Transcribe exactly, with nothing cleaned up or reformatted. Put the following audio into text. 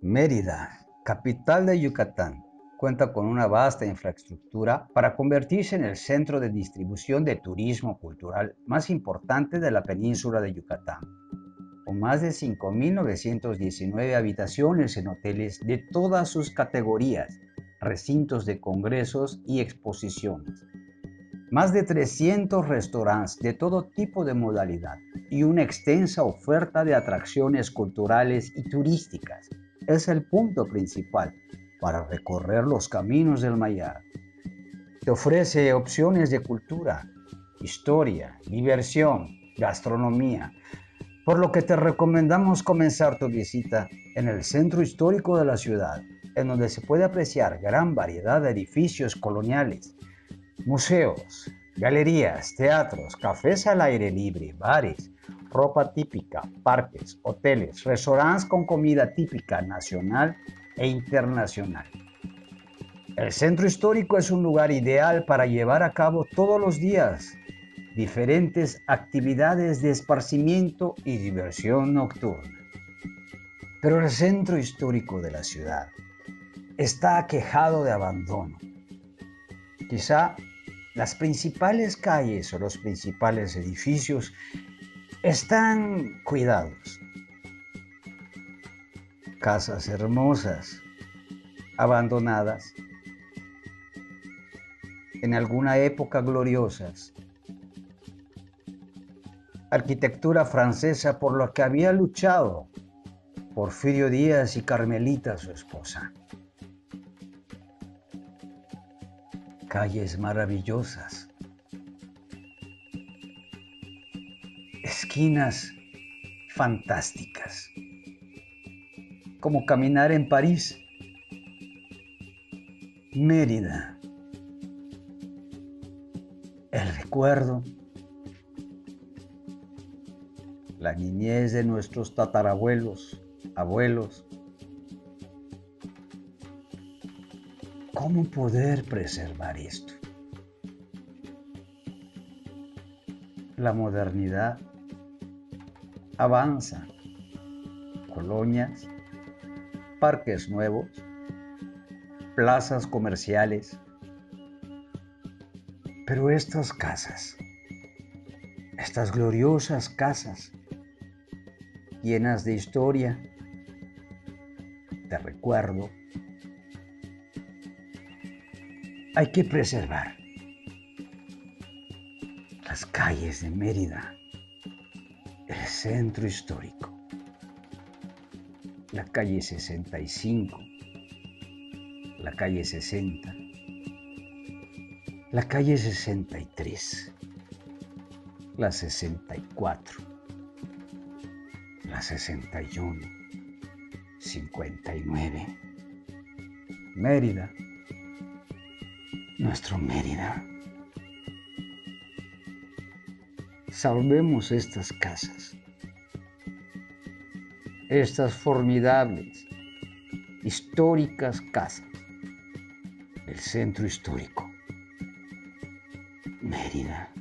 Mérida, capital de Yucatán, cuenta con una vasta infraestructura para convertirse en el centro de distribución de turismo cultural más importante de la península de Yucatán, con más de cinco mil novecientas diecinueve habitaciones en hoteles de todas sus categorías, recintos de congresos y exposiciones, más de trescientos restaurantes de todo tipo de modalidad y una extensa oferta de atracciones culturales y turísticas. Es el punto principal para recorrer los caminos del Mayar. Te ofrece opciones de cultura, historia, diversión, gastronomía, por lo que te recomendamos comenzar tu visita en el centro histórico de la ciudad, en donde se puede apreciar gran variedad de edificios coloniales, museos, galerías, teatros, cafés al aire libre, bares, ropa típica, parques, hoteles, restaurantes con comida típica nacional e internacional. El centro histórico es un lugar ideal para llevar a cabo todos los días diferentes actividades de esparcimiento y diversión nocturna. Pero el centro histórico de la ciudad está aquejado de abandono. Quizá las principales calles o los principales edificios están cuidados. Casas hermosas, abandonadas, en alguna época gloriosas. Arquitectura francesa por la que había luchado Porfirio Díaz y Carmelita, su esposa. Calles maravillosas, esquinas fantásticas, como caminar en París. Mérida, el recuerdo, la niñez de nuestros tatarabuelos, abuelos. ¿Cómo poder preservar esto? La modernidad avanza. Colonias, parques nuevos, plazas comerciales. Pero estas casas, estas gloriosas casas, llenas de historia, de recuerdo, hay que preservar. Las calles de Mérida, el centro histórico, la calle sesenta y cinco, la calle sesenta, la calle sesenta y tres, la sesenta y cuatro, la sesenta y uno, cincuenta y nueve. Mérida, nuestro Mérida. Salvemos estas casas, estas formidables, históricas casas del centro histórico. Mérida.